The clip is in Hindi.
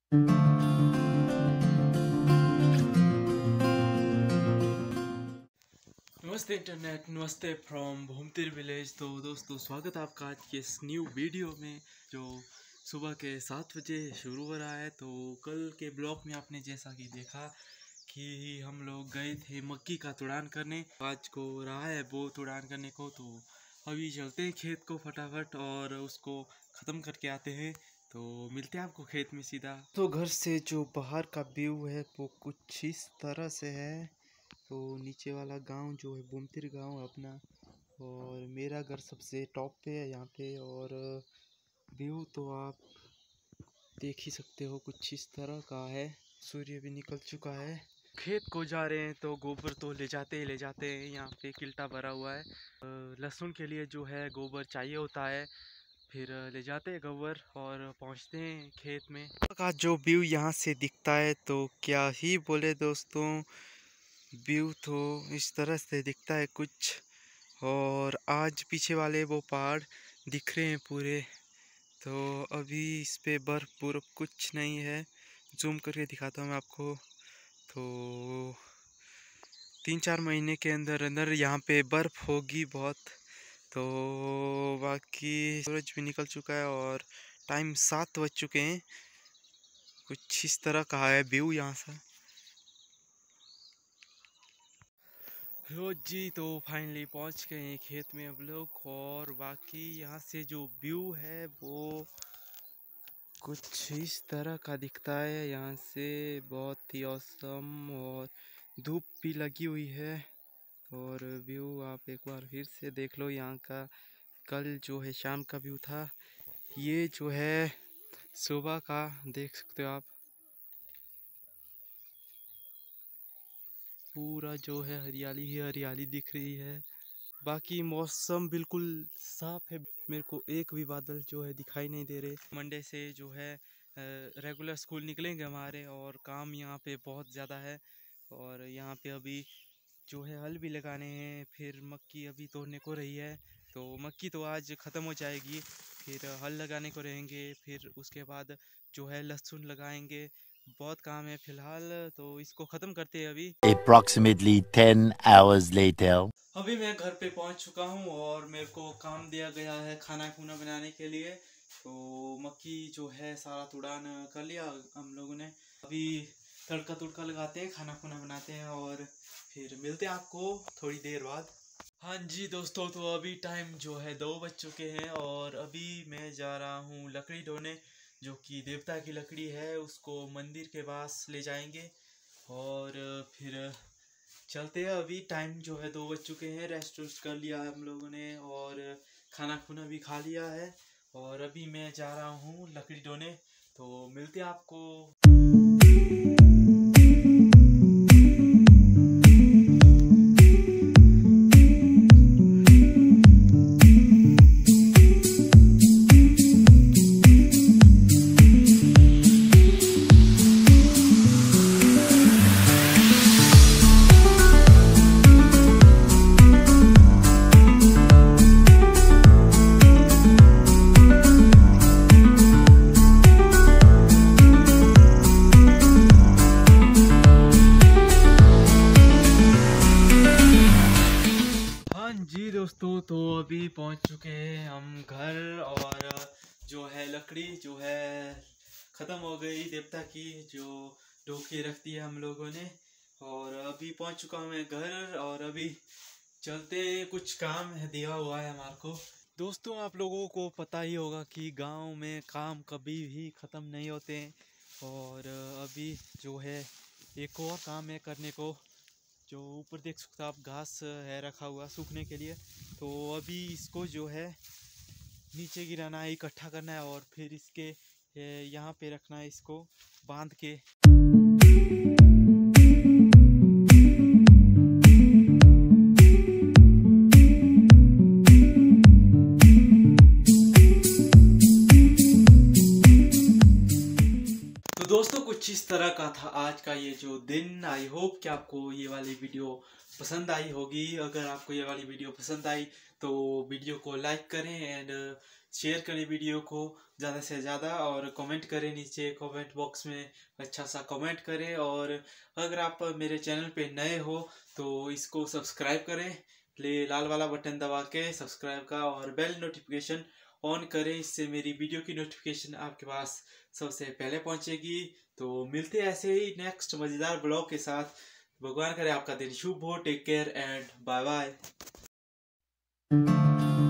नमस्ते इंटरनेट, नमस्ते फ्रॉम भूमतिर विलेज। तो दोस्तों, स्वागत है आपका आज के इस न्यू वीडियो में जो सुबह के 7 बजे शुरू हो रहा है। तो कल के ब्लॉग में आपने जैसा कि देखा कि हम लोग गए थे मक्की का तुड़ान करने। आज को रहा है वो तुड़ान करने को, तो अभी चलते हैं खेत को फटाफट और उसको ख़त्म करके आते हैं। तो मिलते हैं आपको खेत में सीधा। तो घर से जो बाहर का व्यू है वो कुछ इस तरह से है। तो नीचे वाला गांव जो है बुमतिर गांव अपना, और मेरा घर सबसे टॉप पे है यहाँ पे। और व्यू तो आप देख ही सकते हो, कुछ इस तरह का है। सूर्य भी निकल चुका है। खेत को जा रहे हैं तो गोबर तो ले जाते हैं। यहाँ पे किल्टा भरा हुआ है। लहसुन के लिए जो है गोबर चाहिए होता है। फिर ले जाते हैं गोबर और पहुँचते हैं खेत में। का जो व्यू यहाँ से दिखता है तो क्या ही बोले दोस्तों, व्यू तो इस तरह से दिखता है कुछ। और आज पीछे वाले वो पहाड़ दिख रहे हैं पूरे। तो अभी इस पे बर्फ बुर्फ कुछ नहीं है। जूम करके दिखाता हूँ मैं आपको। तो 3-4 महीने के अंदर अंदर यहाँ पे बर्फ होगी बहुत। तो बाकी सूरज भी निकल चुका है और टाइम 7 बज चुके हैं। कुछ इस तरह का है व्यू यहाँ से। जी, तो फाइनली पहुंच गए हैं खेत में अब लोग। और बाकी यहाँ से जो व्यू है वो कुछ इस तरह का दिखता है। यहाँ से बहुत ही औसम, और धूप भी लगी हुई है। और व्यू आप एक बार फिर से देख लो यहाँ का। कल जो है शाम का व्यू था, ये जो है सुबह का देख सकते हो आप। पूरा जो है हरियाली ही हरियाली दिख रही है। बाकी मौसम बिल्कुल साफ है। मेरे को एक भी बादल जो है दिखाई नहीं दे रहे। मंडे से जो है रेगुलर स्कूल निकलेंगे हमारे, और काम यहाँ पे बहुत ज़्यादा है। और यहाँ पे अभी जो है हल भी लगाने हैं। फिर मक्की अभी तोड़ने को रही है, तो मक्की तो आज ख़त्म हो जाएगी। फिर हल लगाने को रहेंगे, फिर उसके बाद जो है लहसुन लगाएंगे। बहुत काम है फिलहाल, तो इसको ख़त्म करते हैं अभी। Approximately 10 hours later. अभी मैं घर पे पहुंच चुका हूं और मेरे को काम दिया गया है खाना खुना बनाने के लिए। तो मक्की जो है सारा तुड़ान कर लिया हम लोगों ने। अभी तड़का तुड़का लगाते हैं, खाना खुना बनाते हैं और फिर मिलते हैं आपको थोड़ी देर बाद। हाँ जी दोस्तों, तो अभी टाइम जो है 2 बज चुके हैं और अभी मैं जा रहा हूँ लकड़ी ढोने। जो कि देवता की लकड़ी है, उसको मंदिर के पास ले जाएंगे। और फिर चलते हैं। अभी टाइम जो है 2 बज चुके हैं। रेस्ट वेस्ट कर लिया है हम लोगों ने और खाना खुना भी खा लिया है। और अभी मैं जा रहा हूँ लकड़ी ढोने। तो मिलते हैं आपको। जी दोस्तों, तो अभी पहुंच चुके हैं हम घर। और जो है लकड़ी जो है ख़त्म हो गई देवता की, जो ढो के रखती है हम लोगों ने। और अभी पहुंच चुका हूं मैं घर और अभी चलते हैं, कुछ काम है दिया हुआ है हमारे को। दोस्तों, आप लोगों को पता ही होगा कि गांव में काम कभी भी ख़त्म नहीं होते हैं। और अभी जो है एक और काम है करने को। जो ऊपर देख सकते हो आप, घास है रखा हुआ सूखने के लिए। तो अभी इसको जो है नीचे गिराना है, इकट्ठा करना है और फिर इसके यहाँ पे रखना है, इसको बांध के। तो दोस्तों, कुछ इस तरह का था आज का ये जो दिन। आई होप कि आपको ये वाली वीडियो पसंद आई होगी। अगर आपको ये वाली वीडियो पसंद आई तो वीडियो को लाइक करें एंड शेयर करें वीडियो को ज़्यादा से ज़्यादा और कमेंट करें, नीचे कमेंट बॉक्स में अच्छा सा कमेंट करें। और अगर आप मेरे चैनल पे नए हो तो इसको सब्सक्राइब करें, लाल वाला बटन दबा के सब्सक्राइब का, और बेल नोटिफिकेशन ऑन करें, इससे मेरी वीडियो की नोटिफिकेशन आपके पास सबसे पहले पहुंचेगी। तो मिलते हैं ऐसे ही नेक्स्ट मज़ेदार ब्लॉग के साथ। भगवान करे आपका दिन शुभ हो। Take care and bye bye.